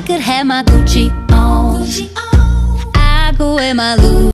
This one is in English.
could have my Gucci on, I could wear my Louis